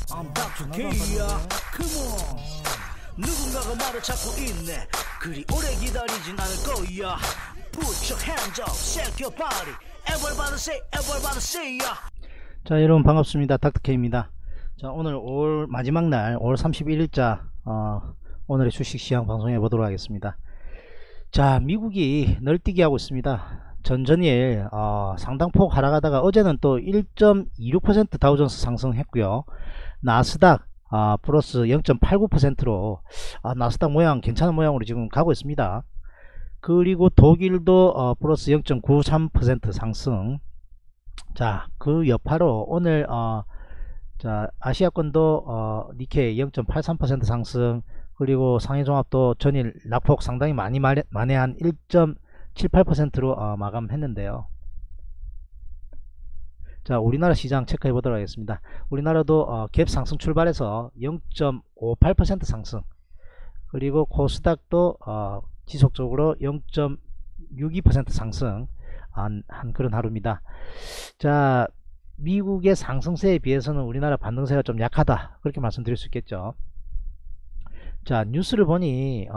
I'm Dr. K야. Come on. 누군가가 말을 찾고 있네. 그리 오래 기다리진 않을 거야. Put your hands up, shake your body. Everybody say ya. 자, 여러분 반갑습니다. 닥터K입니다. 자, 오늘 5월 마지막 날 5월 31일자 오늘의 주식시장 방송해 보도록 하겠습니다. 자, 미국이 널뛰기 하고 있습니다. 전전일 상당폭 하락하다가 어제는 또 1.26% 다우존스 상승했고요. 나스닥 플러스 0.89%로 나스닥 모양 괜찮은 모양으로 지금 가고 있습니다. 그리고 독일도 플러스 0.93% 상승. 자, 그 여파로 오늘 자, 아시아권도 니케이 0.83% 상승, 그리고 상해종합도 전일 낙폭 상당히 많이 만회한 1.78%로 마감했는데요. 자, 우리나라 시장 체크해 보도록 하겠습니다. 우리나라도 갭 상승 출발해서 0.58% 상승, 그리고 코스닥도 지속적으로 0.62% 상승 한 그런 하루입니다. 자, 미국의 상승세에 비해서는 우리나라 반등세가 좀 약하다, 그렇게 말씀드릴 수 있겠죠. 자, 뉴스를 보니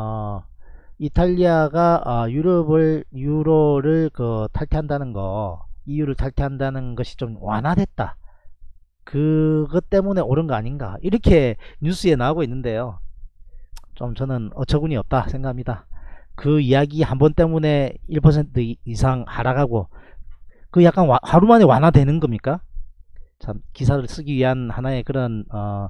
이탈리아가 유로를 탈퇴한다는 거, EU를 탈퇴한다는 것이 좀 완화됐다, 그것 때문에 오른 거 아닌가, 이렇게 뉴스에 나오고 있는데요. 좀 저는 어처구니 없다 생각합니다. 그 이야기 한 번 때문에 1% 이상 하락하고, 그 약간 하루 만에 완화되는 겁니까? 참 기사를 쓰기 위한 하나의 그런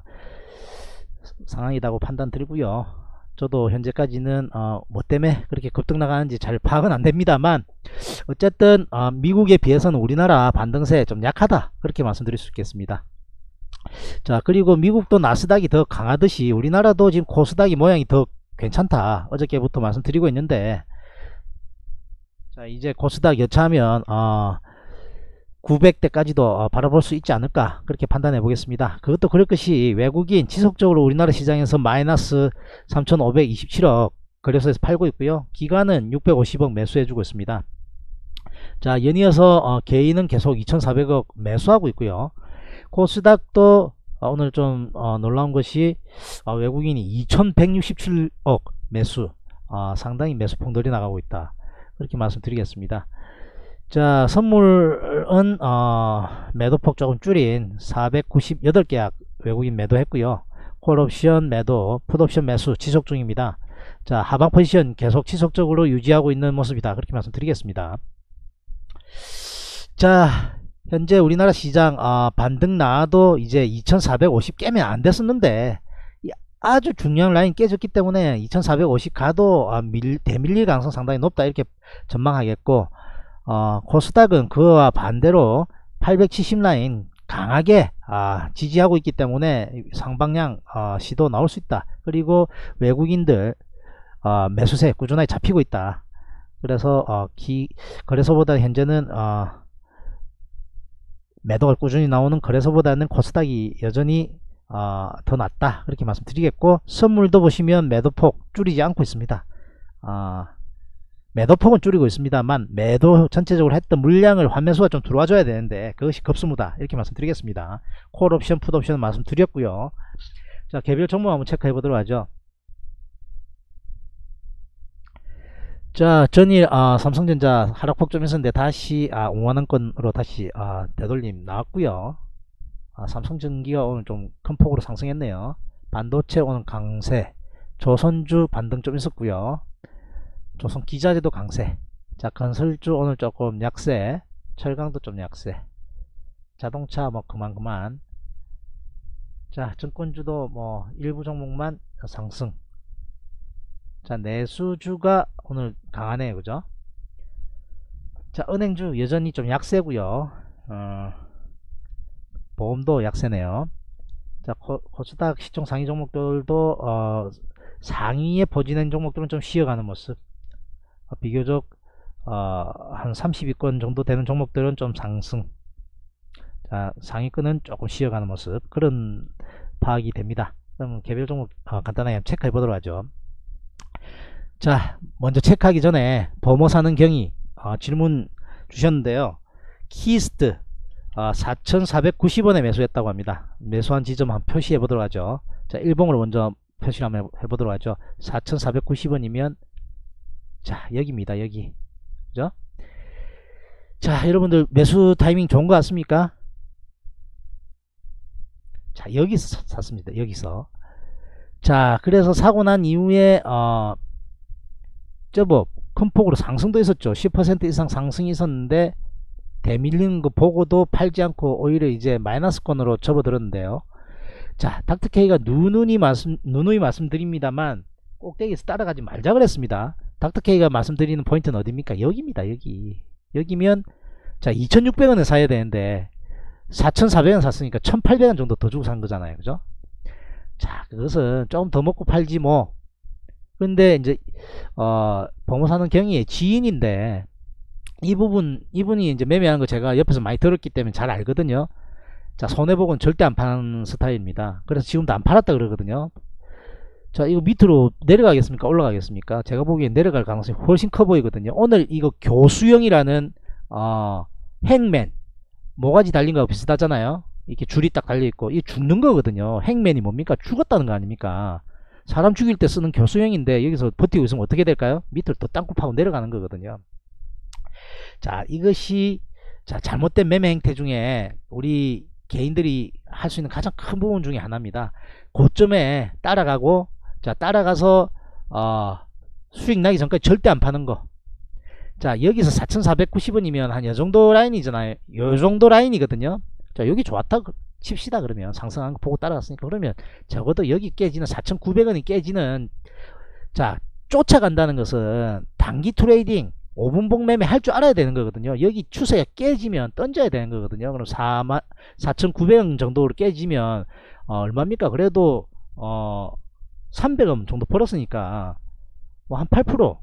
상황이라고 판단 들고요. 저도 현재까지는 뭐 때문에 그렇게 급등 나가는지 잘 파악은 안 됩니다만, 어쨌든 미국에 비해서는 우리나라 반등세 좀 약하다, 그렇게 말씀드릴 수 있겠습니다. 자, 그리고 미국도 나스닥이 더 강하듯이 우리나라도 지금 코스닥이 모양이 더 괜찮다, 어저께부터 말씀드리고 있는데, 자, 이제 코스닥 여차하면 900대까지도 바라볼 수 있지 않을까, 그렇게 판단해 보겠습니다. 그것도 그럴 것이 외국인 지속적으로 우리나라 시장에서 마이너스 3527억 거래소에서 팔고 있고요. 기관은 650억 매수해 주고 있습니다. 자, 연이어서 개인은 계속 2400억 매수하고 있고요. 코스닥도 오늘 좀 놀라운 것이 외국인이 2167억 매수, 상당히 매수폭 늘어나가고 있다, 그렇게 말씀드리겠습니다. 자, 선물은 매도폭 조금 줄인 498계약 외국인 매도했고요. 콜옵션 매도, 풋옵션 매수 지속 중입니다. 자, 하방 포지션 계속 지속적으로 유지하고 있는 모습이다, 그렇게 말씀드리겠습니다. 자, 현재 우리나라 시장 반등 나와도 이제 2450 깨면 안 됐었는데, 아주 중요한 라인 깨졌기 때문에 2450 가도 대밀릴 가능성 상당히 높다, 이렇게 전망하겠고, 코스닥은 그와 반대로 870 라인 강하게 지지하고 있기 때문에 상방향 시도 나올 수 있다. 그리고 외국인들 매수세 꾸준하게 잡히고 있다. 그래서 거래소보다 현재는 매도가 꾸준히 나오는 거래소보다는 코스닥이 여전히 더 낫다, 그렇게 말씀드리겠고, 선물도 보시면 매도폭 줄이지 않고 있습니다. 매도폭은 줄이고 있습니다만 매도 전체적으로 했던 물량을 환매수가 좀 들어와줘야 되는데 그것이 급수무다, 이렇게 말씀드리겠습니다. 콜옵션 풋옵션 말씀드렸고요. 자, 개별 종목 한번 체크해 보도록 하죠. 자, 전일 삼성전자 하락폭 좀 있었는데 다시 5만원권으로 다시 되돌림 나왔고요. 삼성전기가 오늘 좀 큰 폭으로 상승했네요. 반도체 오늘 강세, 조선주 반등 좀 있었고요. 조선기자재도 강세. 자, 건설주 오늘 조금 약세, 철강도 좀 약세, 자동차 뭐 그만. 자, 증권주도 뭐 일부 종목만 상승. 자, 내수주가 오늘 강하네요, 그죠? 자, 은행주 여전히 좀 약세고요. 보험도 약세네요. 자, 코스닥 시총 상위 종목들도 상위에 포진한 종목들은 좀 쉬어가는 모습. 비교적 한 30위권 정도 되는 종목들은 좀 상승. 자, 상위권은 조금 쉬어가는 모습, 그런 파악이 됩니다. 그럼 개별 종목 간단하게 체크해 보도록 하죠. 자, 먼저 체크하기 전에 범호 사는 경위 질문 주셨는데요. 키스트 4,490원에 매수했다고 합니다. 매수한 지점 한번 표시해 보도록 하죠. 자, 일봉으로 먼저 표시를 한번 해보도록 하죠. 4,490원이면 자, 여기입니다. 여기. 그죠? 자, 여러분들 매수 타이밍 좋은 것 같습니까? 자, 여기서 샀습니다. 여기서. 자, 그래서 사고 난 이후에 저뭐 큰 폭으로 상승도 있었죠. 10% 이상 상승이 있었는데 대밀리는 거 보고도 팔지 않고 오히려 이제 마이너스권으로 접어들었는데요. 자, 닥터케이가 누누이 말씀드립니다만 꼭대기에서 따라가지 말자 그랬습니다. 닥터케이가 말씀드리는 포인트는 어디입니까? 여기입니다. 여기면 자, 2,600원에 사야 되는데 4,400원 샀으니까 1,800원 정도 더 주고 산 거잖아요. 그죠? 자, 그것은 조금 더 먹고 팔지 뭐. 근데 이제 범호사는 경희의 지인인데 이분이 이제 매매하는 거 제가 옆에서 많이 들었기 때문에 잘 알거든요. 자, 손해보고는 절대 안 파는 스타일입니다. 그래서 지금도 안 팔았다 그러거든요. 자, 이거 밑으로 내려가겠습니까? 올라가겠습니까? 제가 보기엔 내려갈 가능성이 훨씬 커 보이거든요. 오늘 이거 교수형이라는 행맨 모가지 달린 거하고 비슷하잖아요. 이렇게 줄이 딱 달려있고 이 죽는 거거든요. 행맨이 뭡니까? 죽었다는 거 아닙니까? 사람 죽일 때 쓰는 교수형인데 여기서 버티고 있으면 어떻게 될까요? 밑으로 더 땅굴 파고 내려가는 거거든요. 자, 이것이 자, 잘못된 매매 행태 중에 우리 개인들이 할 수 있는 가장 큰 부분 중에 하나입니다. 고점에 따라가고 자, 따라가서 수익 나기 전까지 절대 안 파는 거. 자, 여기서 4,490원이면 한 요정도 라인이잖아요. 요정도 라인이거든요. 자, 여기 좋았다 칩시다. 그러면 상승한 거 보고 따라갔으니까 그러면 적어도 여기 깨지는 4,900원이 깨지는 자, 쫓아간다는 것은 단기 트레이딩 5분봉 매매 할 줄 알아야 되는 거거든요. 여기 추세가 깨지면 던져야 되는 거거든요. 그럼 4,900원 정도로 깨지면 얼마입니까? 그래도 300원 정도 벌었으니까 뭐 한 8%,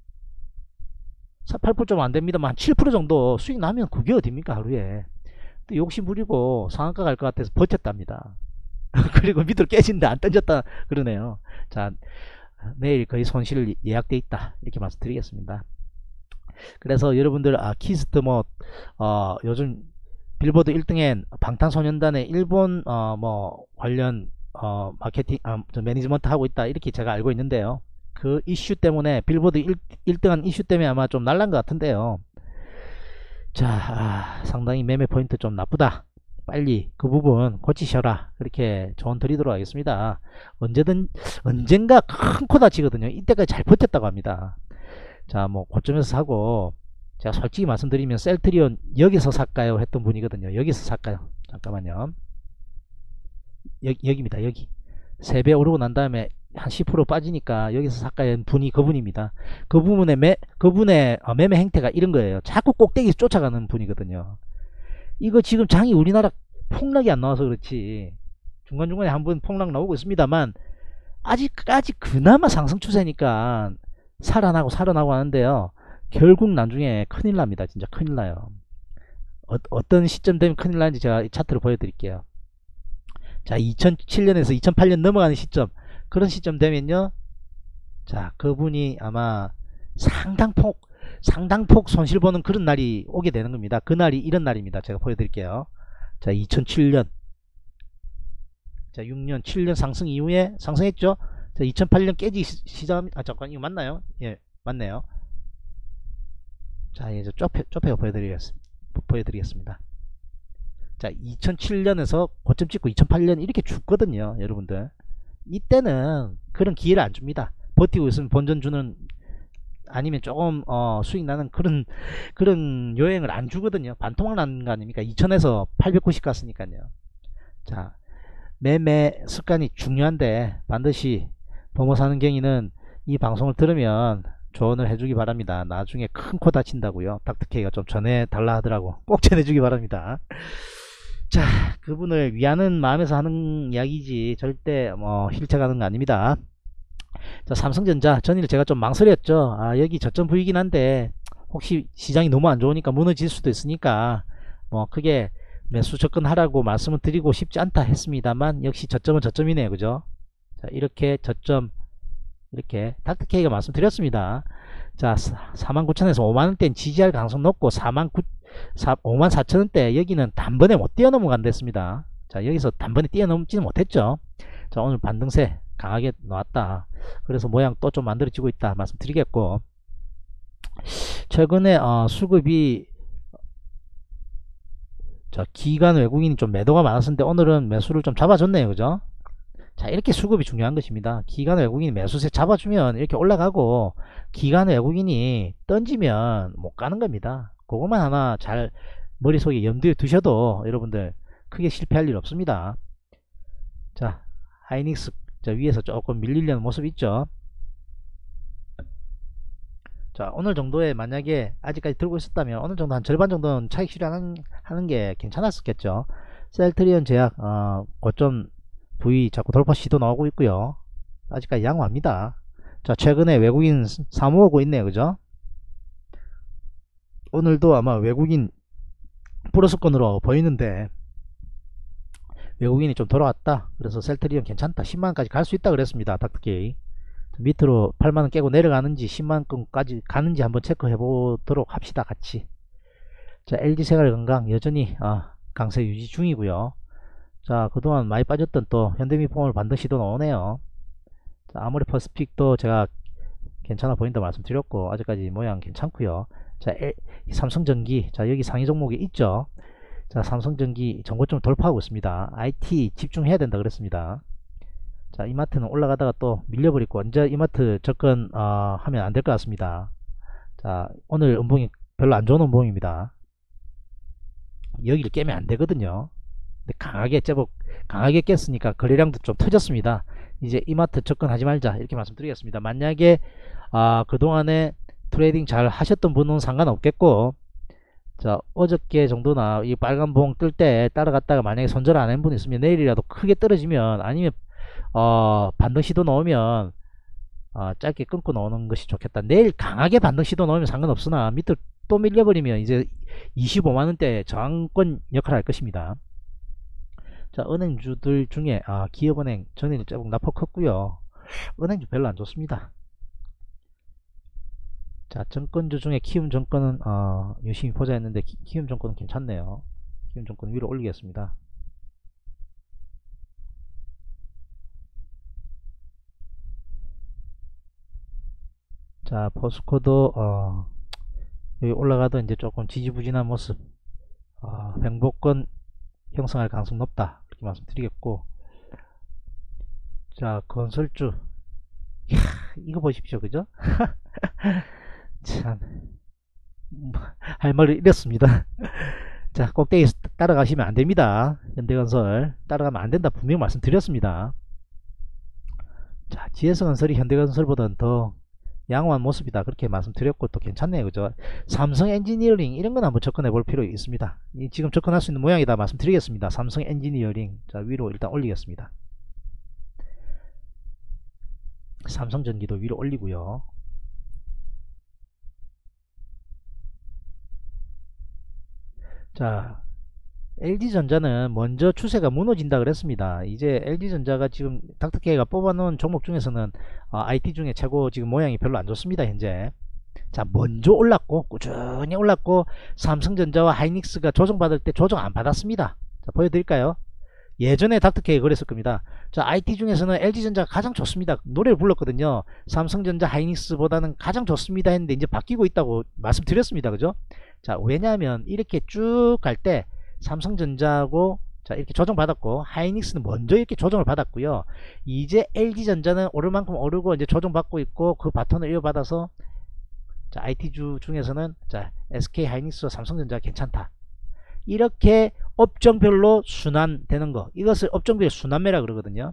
8% 좀 안됩니다만 한 7% 정도 수익 나면 그게 어딥니까? 하루에. 또 욕심 부리고 상한가 갈 것 같아서 버텼답니다. 그리고 밑으로 깨진다 안 던졌다 그러네요. 자, 내일 거의 손실 예약돼 있다 이렇게 말씀드리겠습니다. 그래서 여러분들 키스트 뭐 요즘 빌보드 1등엔 방탄소년단의 일본 뭐 관련 마케팅 매니지먼트 하고 있다 이렇게 제가 알고 있는데요. 그 이슈 때문에 빌보드 1등한 이슈 때문에 아마 좀 날란 것 같은데요. 자, 상당히 매매 포인트 좀 나쁘다. 빨리 그 부분 고치셔라. 그렇게 조언 드리도록 하겠습니다. 언젠가 큰 코 다치거든요. 이때까지 잘 버텼다고 합니다. 자, 뭐 고점에서 사고 제가 솔직히 말씀드리면 셀트리온 여기서 살까요? 했던 분이거든요. 여기서 살까요? 잠깐만요. 여기입니다. 여기 3배 오르고 난 다음에 한 10% 빠지니까 여기서 살까요? 분이 그분입니다. 그분의 매매 행태가 이런 거예요. 자꾸 꼭대기에서 쫓아가는 분이거든요. 이거 지금 장이 우리나라 폭락이 안 나와서 그렇지 중간중간에 한번 폭락 나오고 있습니다만 아직까지 그나마 상승 추세니까 살아나고 하는데요. 결국 나중에 큰일 납니다. 진짜 큰일 나요. 어떤 시점 되면 큰일 나는지 제가 이 차트로 보여드릴게요. 자, 2007년에서 2008년 넘어가는 시점, 그런 시점 되면요, 자, 그분이 아마 상당폭 손실 보는 그런 날이 오게 되는 겁니다. 그날이 이런 날입니다. 제가 보여드릴게요. 자, 2007년, 자, 6년 7년 상승 이후에 상승했죠. 자, 2008년 깨지기 시작. 잠깐, 이거 맞나요? 예, 맞네요. 자, 이제 좁혀 보여드리겠습니다. 자, 2007년에서 고점 찍고 2008년 이렇게 죽거든요. 여러분들 이때는 그런 기회를 안 줍니다. 버티고 있으면 본전 주는 아니면 조금 수익 나는 그런 요행을 안 주거든요. 반토막 나는 거 아닙니까? 2000에서 890 갔으니까요. 자, 매매 습관이 중요한데 반드시 범호사는 경위는 이 방송을 들으면 조언을 해주기 바랍니다. 나중에 큰 코 다친다고요. 닥터케이가 좀 전해달라 하더라고. 꼭 전해주기 바랍니다. 자, 그분을 위하는 마음에서 하는 이야기지 절대 뭐 힐쳐가는 거 아닙니다. 자, 삼성전자 전일 제가 좀 망설였죠. 여기 저점 부위긴 한데 혹시 시장이 너무 안 좋으니까 무너질 수도 있으니까 뭐 크게 매수 접근하라고 말씀을 드리고 싶지 않다 했습니다만 역시 저점은 저점이네요. 그죠? 자, 이렇게 저점 이렇게 닥터케이가 말씀드렸습니다. 자, 49,000에서 5만원대는 지지할 가능성 높고 54,000원대 여기는 단번에 못 뛰어넘어간다 했습니다. 자, 여기서 단번에 뛰어넘지는 못했죠. 자, 오늘 반등세 강하게 나왔다. 그래서 모양 또 좀 만들어지고 있다 말씀드리겠고, 최근에 수급이 자, 기관 외국인이 좀 매도가 많았었는데 오늘은 매수를 좀 잡아줬네요. 그죠? 자, 이렇게 수급이 중요한 것입니다. 기관 외국인이 매수세 잡아주면 이렇게 올라가고, 기관 외국인이 던지면 못 가는 겁니다. 그것만 하나 잘 머릿속에 염두에 두셔도 여러분들 크게 실패할 일 없습니다. 자, 하이닉스 자, 위에서 조금 밀리려는 모습 있죠. 자, 오늘 정도에 만약에 아직까지 들고 있었다면 어느 정도 한 절반 정도는 차익 실현하는 게 괜찮았었겠죠. 셀트리온 제약 고점 부위 자꾸 돌파 시도 나오고 있고요. 아직까지 양호합니다. 자, 최근에 외국인 사모으고 있네요. 그죠? 오늘도 아마 외국인 플러스권으로 보이는데 외국인이 좀 돌아왔다. 그래서 셀트리온 괜찮다. 10만원까지 갈 수 있다 그랬습니다. 닥터케이 밑으로 8만원 깨고 내려가는지 10만원까지 가는지 한번 체크해 보도록 합시다. 같이. 자, LG생활건강 여전히 강세 유지 중이고요. 자, 그동안 많이 빠졌던 또 현대미포물 반등 시도 나오네요. 자, 아모레퍼시픽도 제가 괜찮아 보인다 말씀드렸고 아직까지 모양 괜찮고요. 자, 삼성전기, 자, 여기 상위 종목이 있죠. 자, 삼성전기 정고점 돌파하고 있습니다. IT 집중해야 된다 그랬습니다. 자, 이마트는 올라가다가 또 밀려버리고 언제 이마트 접근 하면 안 될 것 같습니다. 자, 오늘 음봉이 별로 안 좋은 음봉입니다. 여기를 깨면 안 되거든요. 근데 강하게 제법 강하게 깼으니까 거래량도 좀 터졌습니다. 이제 이마트 접근하지 말자 이렇게 말씀드리겠습니다. 만약에 그동안에 트레이딩 잘 하셨던 분은 상관없겠고, 자, 어저께 정도나 이 빨간 봉 뜰 때 따라갔다가 만약에 손절 안 한 분 있으면 내일이라도 크게 떨어지면, 아니면 반등 시도 나오면 짧게 끊고 나오는 것이 좋겠다. 내일 강하게 반등 시도 나오면 상관없으나 밑으로 또 밀려버리면 이제 25만원대 저항권 역할을 할 것입니다. 자, 은행주들 중에 기업은행 전일 조금 나폭 컸고요. 은행주 별로 안 좋습니다. 자, 정권주 중에 키움증권은 유심히 보자 했는데 키움증권은 괜찮네요. 키움증권 위로 올리겠습니다. 자, 포스코도 여기 올라가도 이제 조금 지지부진한 모습, 횡보권 형성할 가능성 높다 이렇게 말씀드리겠고, 자, 건설주, 이야, 이거 보십시오. 그죠? 참, 할 말을 잃었습니다. 자, 꼭대기 따라가시면 안됩니다. 현대건설 따라가면 안된다 분명히 말씀드렸습니다. 자, GS건설이 현대건설보다는 더 양호한 모습이다 그렇게 말씀드렸고, 또 괜찮네요. 그죠? 삼성 엔지니어링 이런건 한번 접근해 볼 필요 있습니다. 지금 접근할 수 있는 모양이다 말씀드리겠습니다. 삼성 엔지니어링, 자, 위로 일단 올리겠습니다. 삼성전기도 위로 올리고요. 자, LG전자는 먼저 추세가 무너진다 그랬습니다. 이제 LG전자가 지금 닥터케이가 뽑아놓은 종목 중에서는 IT 중에 최고 지금 모양이 별로 안 좋습니다. 현재. 자, 먼저 올랐고 꾸준히 올랐고, 삼성전자와 하이닉스가 조정받을 때 조정 안 받았습니다. 자, 보여드릴까요? 예전에 닥터케이 그랬을 겁니다. 자, IT 중에서는 LG전자가 가장 좋습니다 노래를 불렀거든요. 삼성전자 하이닉스보다는 가장 좋습니다 했는데 이제 바뀌고 있다고 말씀드렸습니다. 그죠? 자, 왜냐하면 이렇게 쭉 갈 때 삼성전자하고 자, 이렇게 조정받았고 하이닉스는 먼저 이렇게 조정을 받았고요. 이제 LG전자는 오를 만큼 오르고 이제 조정받고 있고, 그 바톤을 이어받아서 자, IT주 중에서는 자, SK 하이닉스와 삼성전자가 괜찮다. 이렇게 업종별로 순환되는 거, 이것을 업종별 순환매라 그러거든요.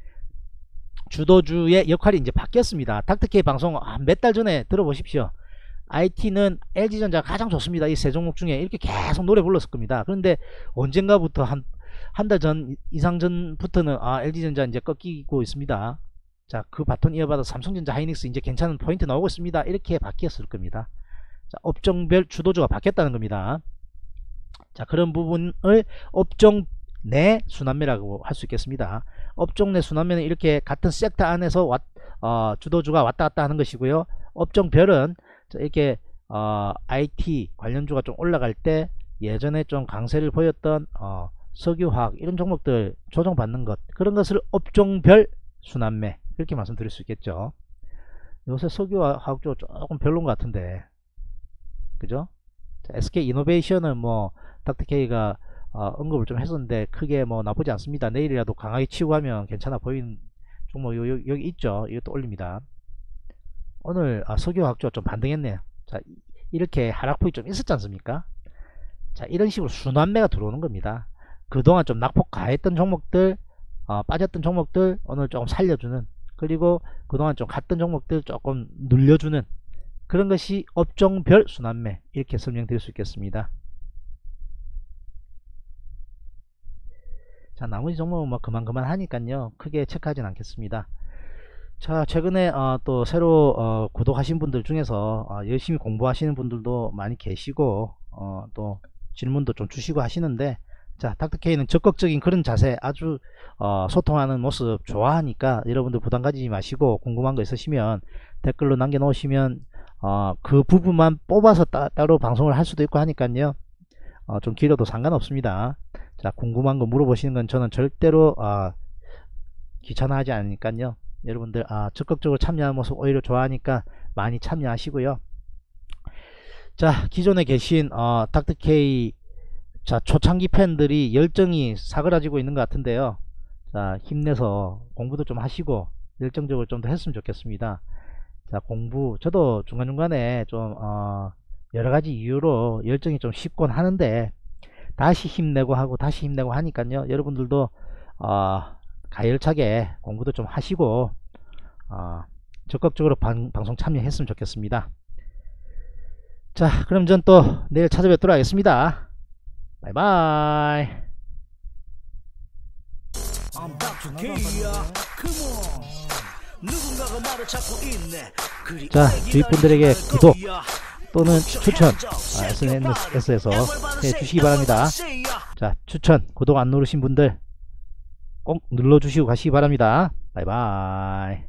주도주의 역할이 이제 바뀌었습니다. 닥터케이 방송 몇 달 전에 들어보십시오. IT는 LG전자가 가장 좋습니다. 이 세 종목 중에 이렇게 계속 노래 불렀을 겁니다. 그런데 언젠가부터 한 달 전 이상 전부터는 LG전자 이제 꺾이고 있습니다. 자, 그 바톤 이어받아 삼성전자 하이닉스 이제 괜찮은 포인트 나오고 있습니다. 이렇게 바뀌었을 겁니다. 자, 업종별 주도주가 바뀌었다는 겁니다. 자, 그런 부분을 업종 내 순환매라고 할 수 있겠습니다. 업종 내 순환매는 이렇게 같은 섹터 안에서 주도주가 왔다 갔다 하는 것이고요. 업종별은 자, 이렇게 IT 관련주가 좀 올라갈 때 예전에 좀 강세를 보였던 석유화학 이런 종목들 조정받는 것, 그런 것을 업종별 순환매, 그렇게 말씀드릴 수 있겠죠. 요새 석유화학주가 조금 별론 것 같은데, 그죠? 자, SK이노베이션은 뭐 닥터케이가 언급을 좀 했었는데 크게 뭐 나쁘지 않습니다. 내일이라도 강하게 치고 가면 괜찮아 보이는 종목 여기 있죠. 이것도 올립니다. 오늘 석유화학주가 좀 반등했네요. 자, 이렇게 하락폭이 좀 있었지 않습니까? 자, 이런 식으로 순환매가 들어오는 겁니다. 그동안 좀 낙폭 가했던 종목들, 빠졌던 종목들 오늘 조금 살려주는, 그리고 그동안 좀 갔던 종목들 조금 눌려주는, 그런 것이 업종별 순환매, 이렇게 설명드릴 수 있겠습니다. 자, 나머지 종목은 뭐 그만 하니까요, 크게 체크하진 않겠습니다. 자, 최근에 또 새로 구독하신 분들 중에서 열심히 공부하시는 분들도 많이 계시고 또 질문도 좀 주시고 하시는데, 자, 닥터케이는 적극적인 그런 자세, 아주 소통하는 모습 좋아하니까 여러분들 부담 가지지 마시고, 궁금한 거 있으시면 댓글로 남겨 놓으시면 그 부분만 뽑아서 따로 방송을 할 수도 있고 하니까요, 좀 길어도 상관없습니다. 자, 궁금한 거 물어보시는 건 저는 절대로 귀찮아하지 않으니까요, 여러분들 적극적으로 참여하는 모습 오히려 좋아하니까 많이 참여하시고요. 자, 기존에 계신 닥터케이 자, 초창기 팬들이 열정이 사그라지고 있는 것 같은데요. 자, 힘내서 공부도 좀 하시고 열정적으로 좀 더 했으면 좋겠습니다. 자, 공부 저도 중간중간에 좀 여러가지 이유로 열정이 좀 식곤 하는데, 다시 힘내고 하고 다시 힘내고 하니까요, 여러분들도 가열차게 공부도 좀 하시고 적극적으로 방송 참여했으면 좋겠습니다. 자, 그럼 전 또 내일 찾아뵙도록 하겠습니다. 바이바이. I'm Dr. K야. Come on. 누군가가 말을 찾고 있네. 그리 자, 오래 주위 분들에게 기다리지 않을 구독 거야. 또는 추천 자, SNS에서 해주시기 바랍니다. 자, 추천 구독 안 누르신 분들 꼭 눌러주시고 가시기 바랍니다. 바이바이.